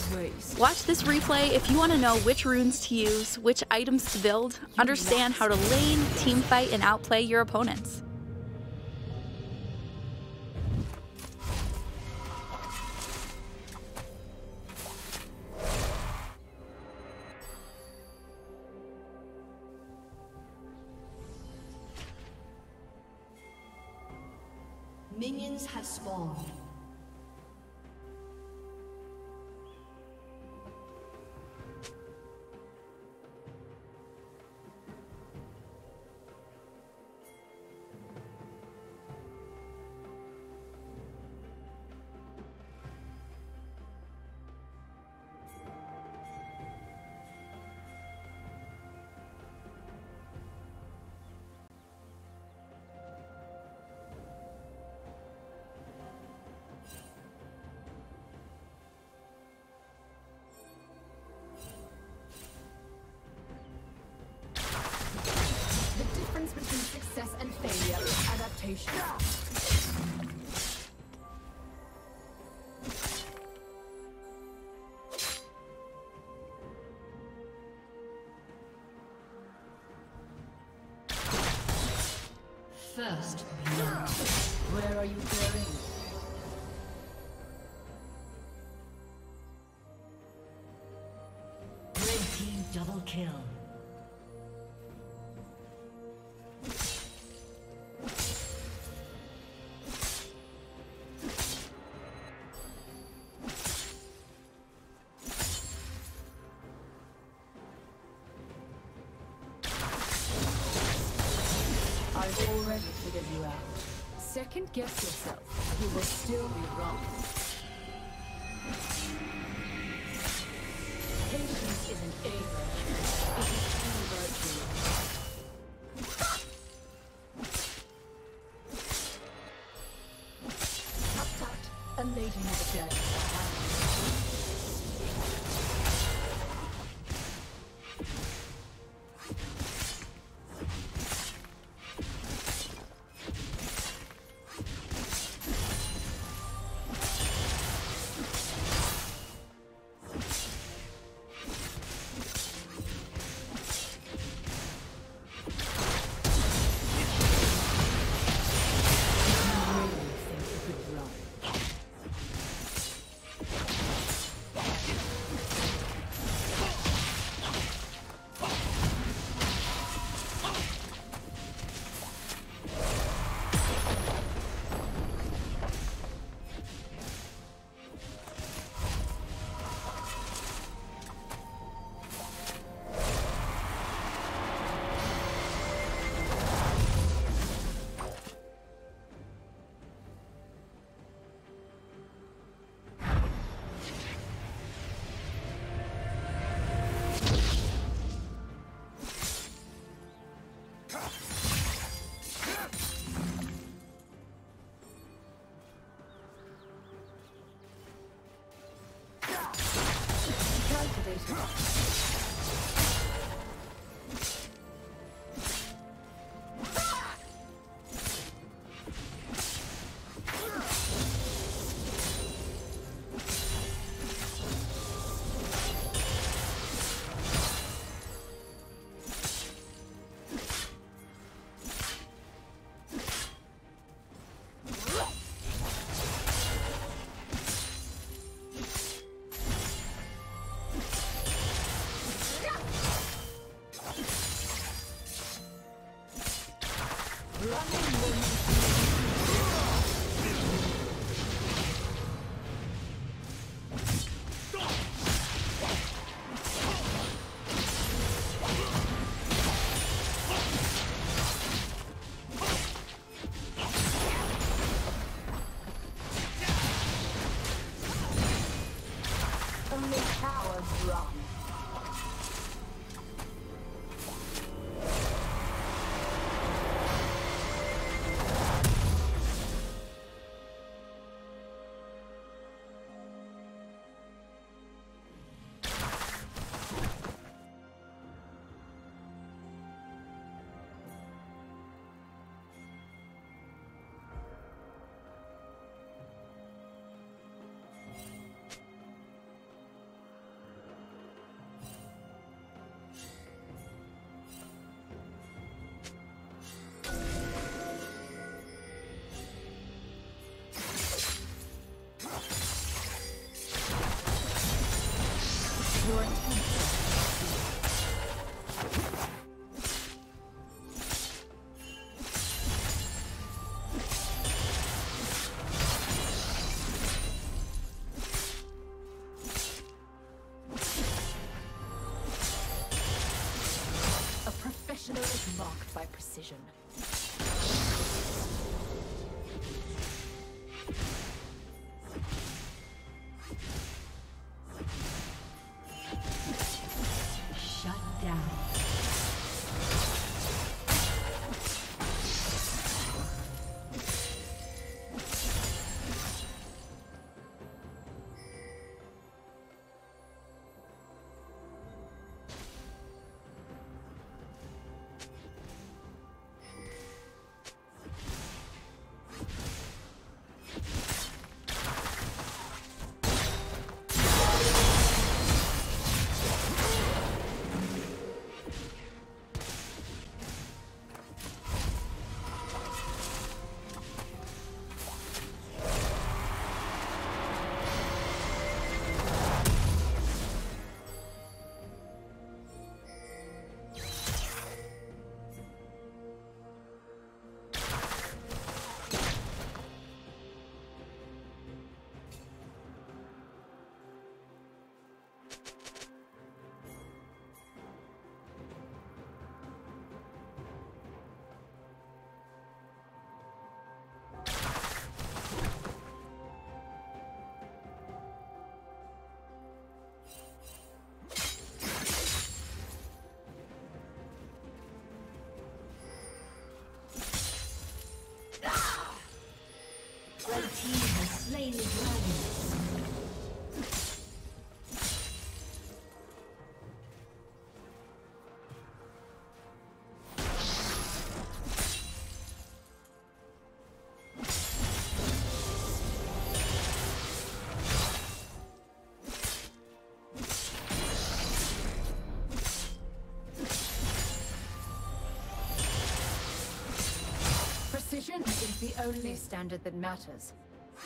waste. Watch this replay if you want to know which runes to use, which items to build, understand how to lane, teamfight, and outplay your opponents. Minions have spawned. Between success and failure is adaptation. First blood. Where are you going? Red team double kill. I've already figured you out. Second guess yourself. You will still be wrong. Patience isn't a virtue. It is true virtue. Tut tut. A lady never dares to have. Your attempts are a professional is marked by precision. Slain the dragon. Precision is the only standard that matters.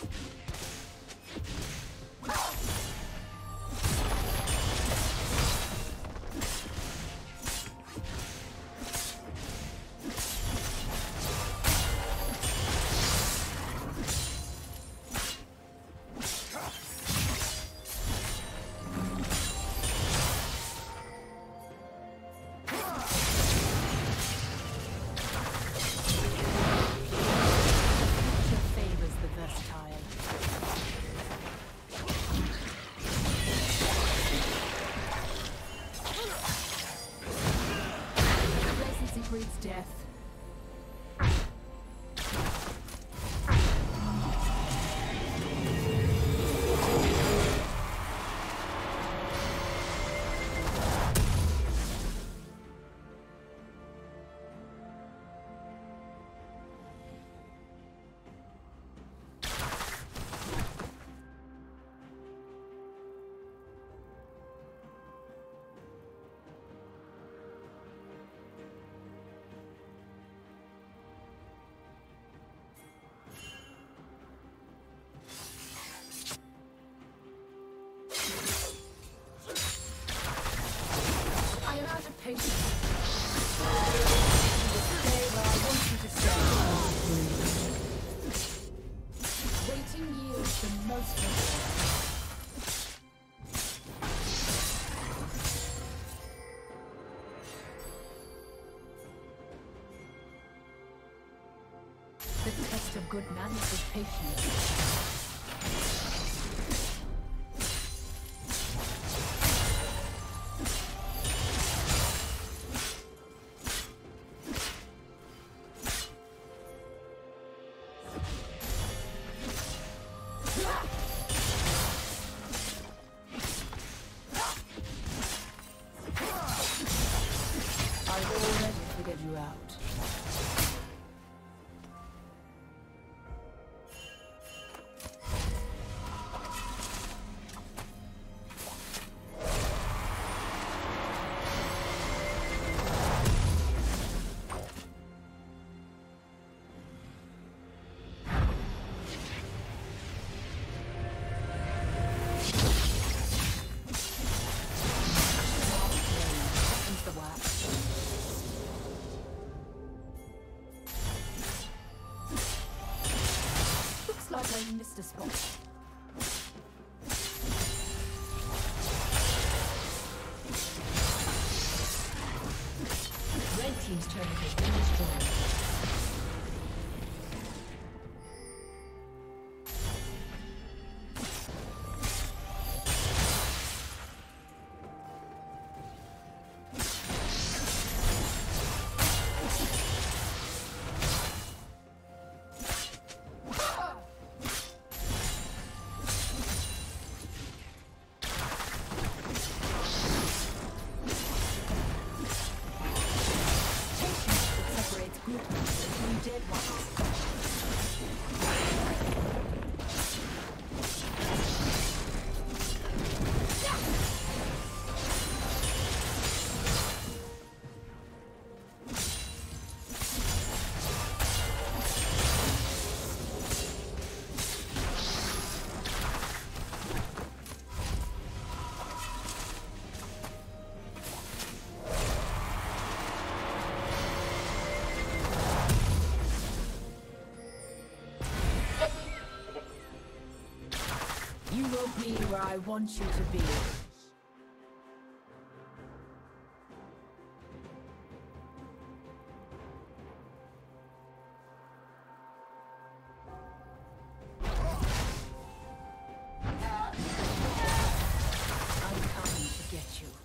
Death. The test of good manners is patience. I will already figured you out. team's turret has been destroyed. You will be where I want you to be. I'm coming to get you.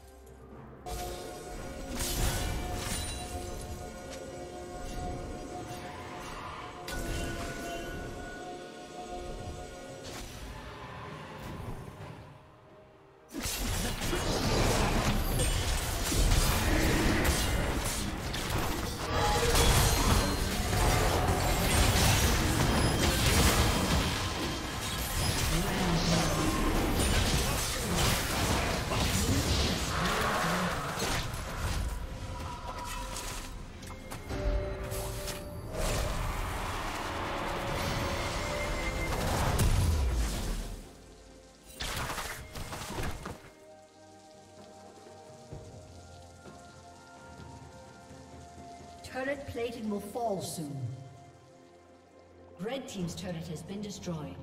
Turret plating will fall soon. Red team's turret has been destroyed.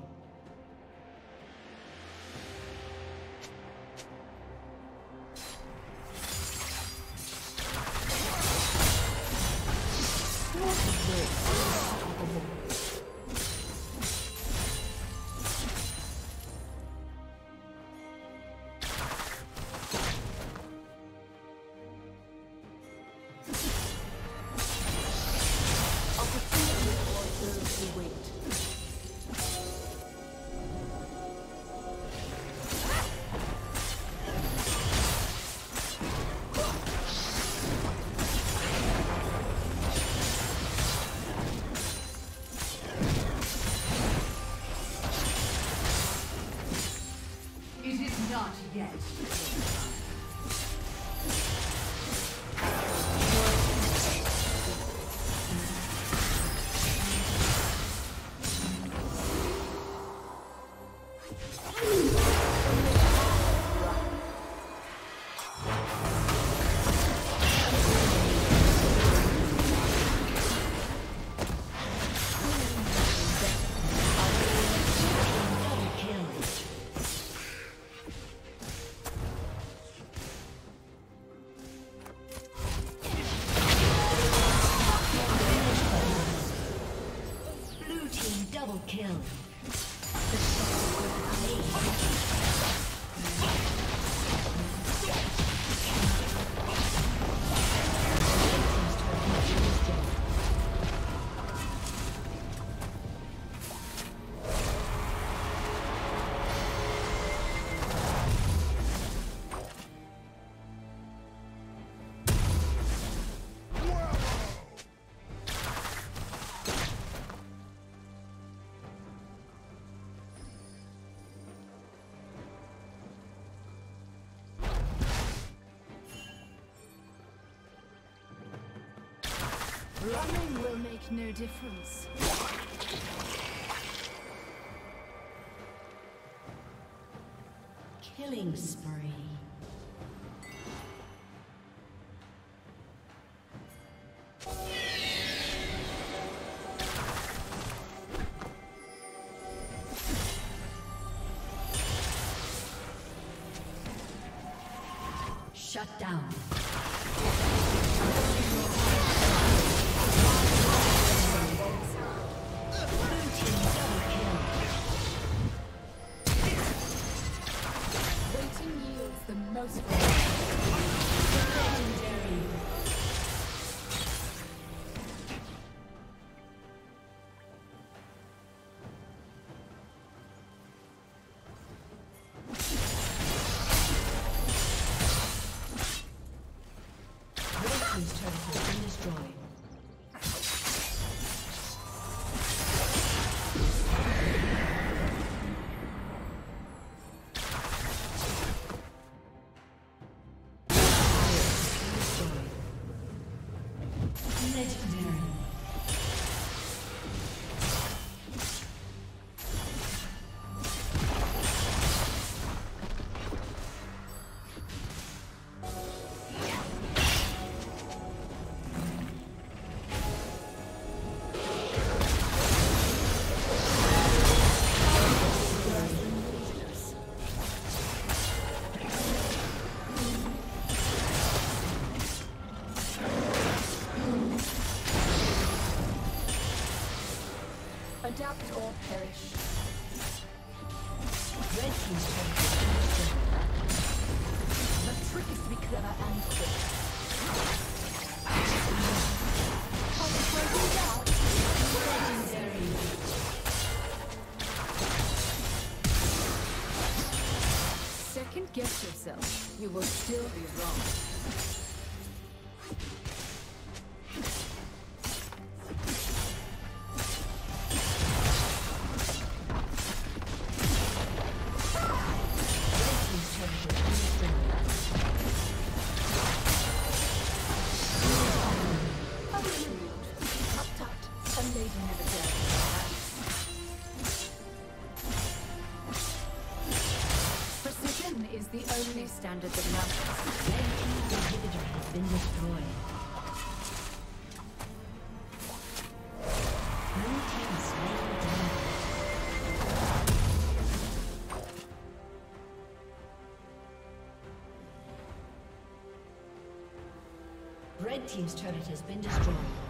Not yet. Double kill. Running will make no difference. Killing spree. Shut down. Precision yields the most. Adapt or perish. Red team's turret. The trick is to be clever and quick. Second guess yourself. You will still be wrong. Is the only standard that matters. Red team's inhibitor has been destroyed. Blue team slain down. Red team's turret has been destroyed.